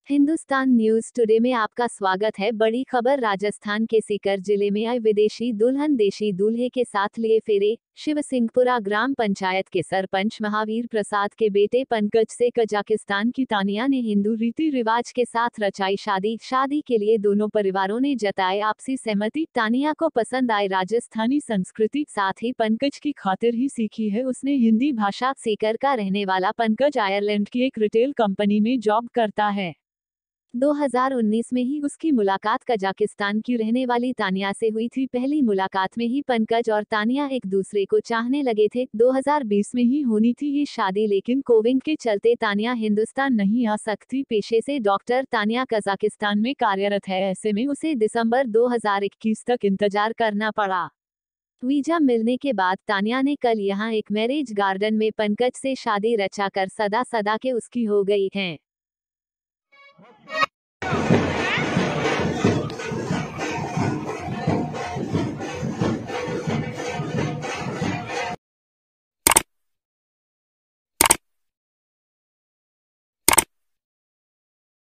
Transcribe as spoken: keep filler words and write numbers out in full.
Hindustan news today में आपका स्वागत है। बड़ी खबर, राजस्थान के सीकर जिले में आई विदेशी दुल्हन देशी दूल्हे के साथ लिए फेरे। शिवसिंहपुरा ग्राम पंचायत के सरपंच महावीर प्रसाद के बेटे पंकज से कजाकिस्तान की तानिया ने हिंदू रीति रिवाज के साथ रचाई शादी। शादी के लिए दोनों परिवारों ने जताए आपसी सहमति। तानिया को पसंद आए राजस्थानी संस्कृति, साथ ही पंकज की खातिर ही सीखी है उसने हिंदी भाषा। सीकर का रहने वाला पंकज आयरलैंड की एक रिटेल कंपनी में जॉब करता है। दो हज़ार उन्नीस में ही उसकी मुलाकात कजाकिस्तान की रहने वाली तानिया से हुई थी। पहली मुलाकात में ही पंकज और तानिया एक दूसरे को चाहने लगे थे। दो हज़ार बीस में ही होनी थी ये शादी, लेकिन कोविड के चलते तानिया हिंदुस्तान नहीं आ सकती। पेशे से डॉक्टर, तानिया कजाकिस्तान में कार्यरत है। ऐसे में उसे दिसंबर दो हज़ार इक्कीस तक इंतजार करना पड़ा। वीजा मिलने के बाद तानिया ने कल यहां एक मैरिज गार्डन में पंकज से शादी रचाकर सदा सदा के उसकी हो गई है।